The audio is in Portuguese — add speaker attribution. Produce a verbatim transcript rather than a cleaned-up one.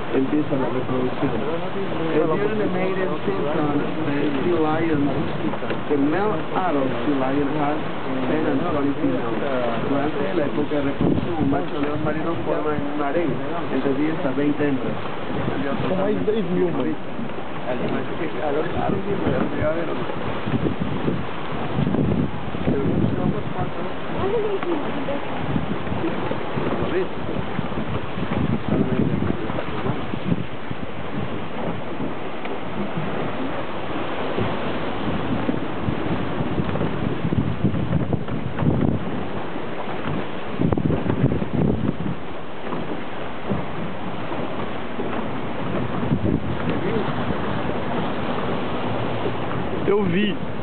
Speaker 1: empieza la reproducción. El Beauty Maiden Simpson, the sea lion, the male adult sea lion has ten and twenty females. Durante la época de reproducción, un macho león marino forma en un harén entre diez a veinte hembras.
Speaker 2: Como hay seis mil, güey. Eu vi.